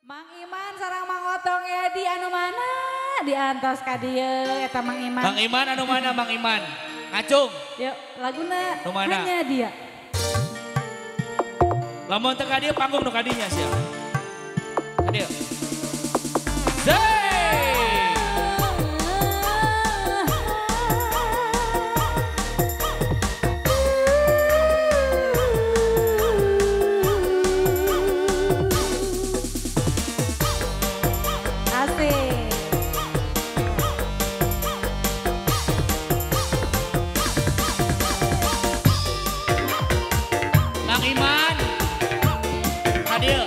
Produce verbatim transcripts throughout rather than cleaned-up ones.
Mang Iman sareng Mang Otong Edi anu mana diantos ka dieu eta Mang Iman. Mang Iman anu mana Mang Iman? Ngacung. Yuk laguna Nu mana? hanya dia. Lamun teu ka dieu panggung nu ka dinya sia. Ka dieu. Zey! Mang Iman, hadir.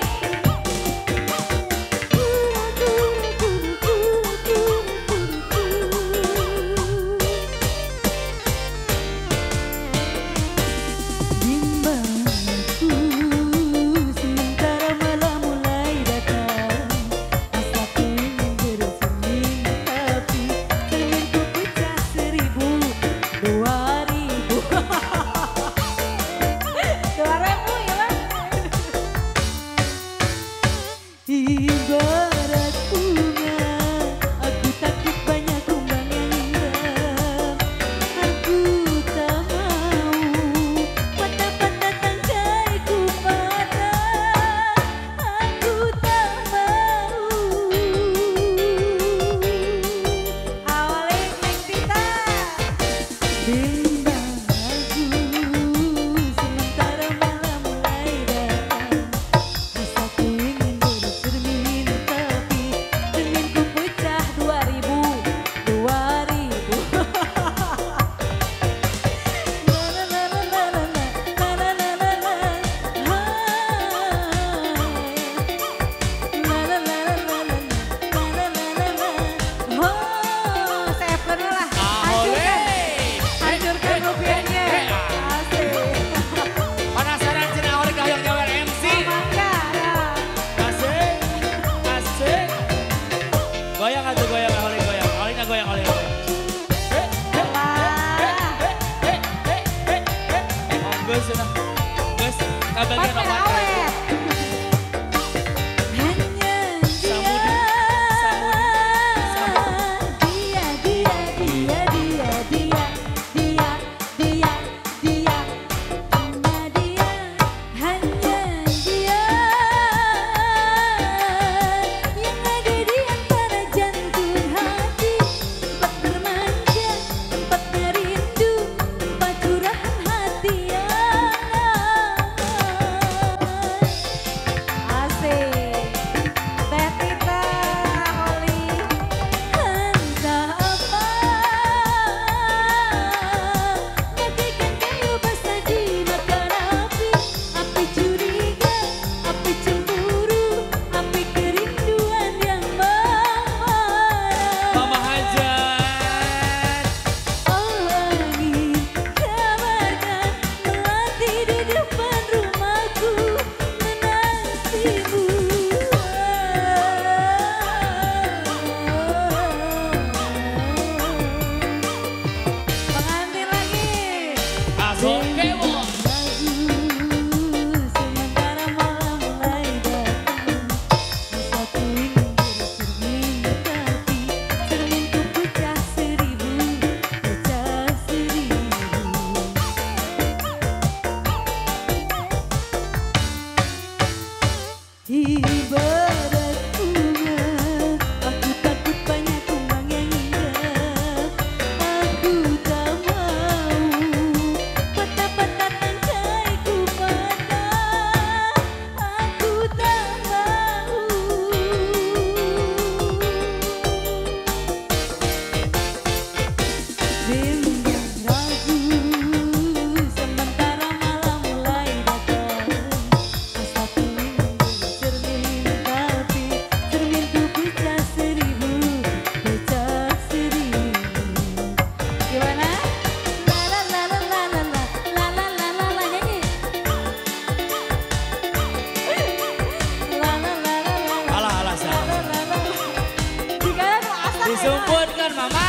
Ibarat bunga, aku takut banyak kumbang yang indah. Aku tak mau patah-patah tangkaiku patah. Aku tak mau. Awalin Neng Tita. Bimbang aku sementara malam mulai datang. Rasaku ingin bercermin tapi cerminku pecah dua ribu, dua ribu. La la la la la la la la la la la. La la la la la la la la la la. Oh, seven lah. Ahole. Hancurkan rupiahnya. Asik. Penasaran cenah oleh kahyang nyawer M C. Mangga. Asik. Asik. Goyang atuh goyang ahole goyang. Ahole goyang ahole. Geus cenah. Geus kabagian Pakai apa? awet. Hanya Samudi. Samudi. dia, dia, dia, dia, dia, dia, dia, dia, cuma dia, hanya dia yang ada di antara jantung hati, tempat bermanja, tempat merindu, tempat curahan hati yang Asik. Teh Tita Holi. entah apa, bagaikan kayu basah dimakan api, api curiga, api cemburu, api kerinduan yang membara. Mama Hajar. Oh angin kabarkan melati di depan rumahku menantimu. Pengantin lagi. Asok kewo. Sementara malam mulai datang, rasaku ingin bercermin tapi cerminku pecah seribu, pecah seribu. Ibarat bunga, aku takut banyak kumbang yang indah. Aku tak mau patah-patah tangkaiku patah. Aku tak mau. Bimbang ragu sementara malam mulai datang. Rasaku ingin bercermin tapi cerminku pecah seribu, pecah seribu. Gimana? La la la la la la la la la la la la nyanyi. La la la la la la Alah alah la salah. la la la. Jika nu asak ya. Disumputkan mama.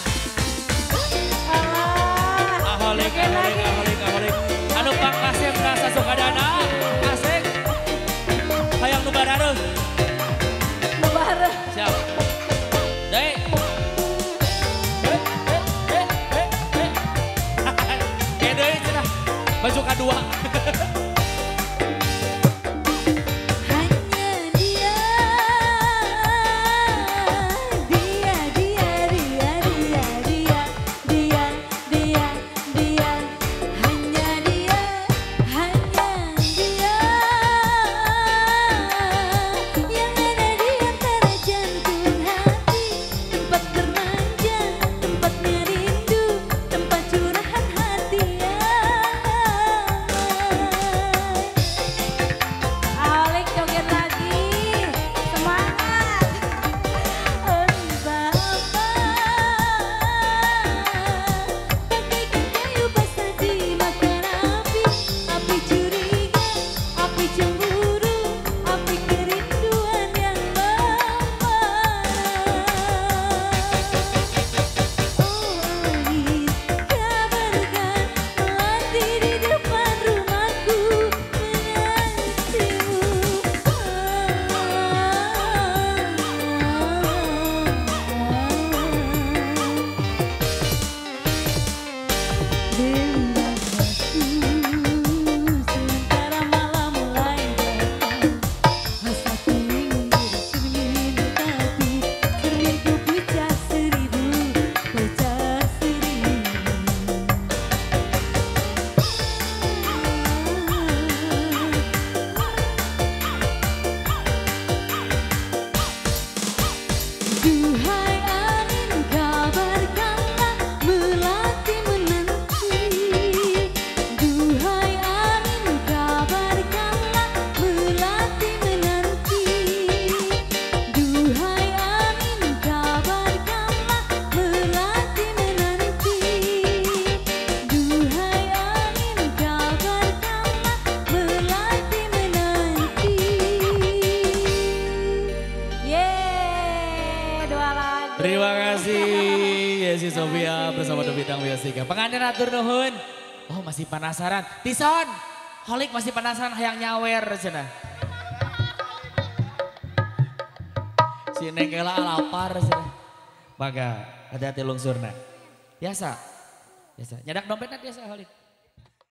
Allah. Aholik, Bikin aholik, lagi. aholik, aholik. Anu pangkasih merasa suka dana. Asik. Hayang nu barareuh. si Sofia bersama The Bintang Musica. Pengantin atur nuhun. Oh masih penasaran. Tison, Holik masih penasaran hayang nyawer cenah. Si Neng Ela lapar cenah. Maka hati-hati lungsurna. Biasa. Biasa. Nyadak dompetnya biasa Holik.